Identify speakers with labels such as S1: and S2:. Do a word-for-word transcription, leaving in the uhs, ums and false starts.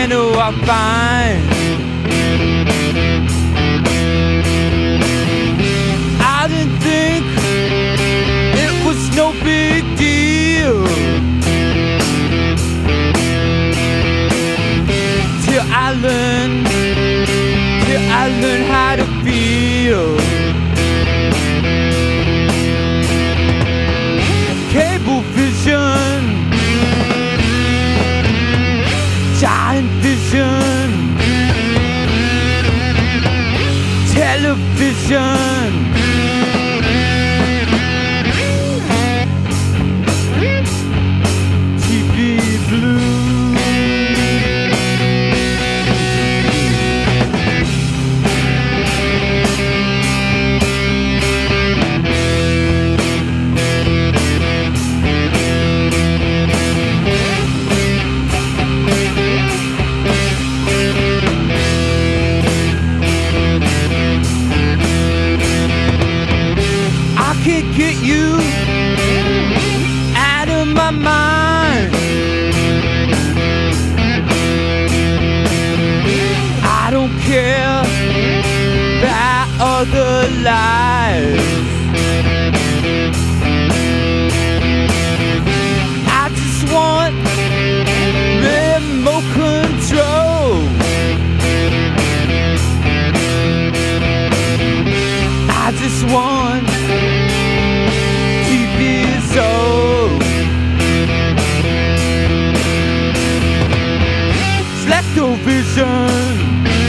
S1: channel I find. I didn't think it was no big deal till I learned, till I learned how to feel. Cable vision, giant vision, television, T V blue. Can't get you out of my mind. I don't care about other lives. I just want remote control. I just want Vision,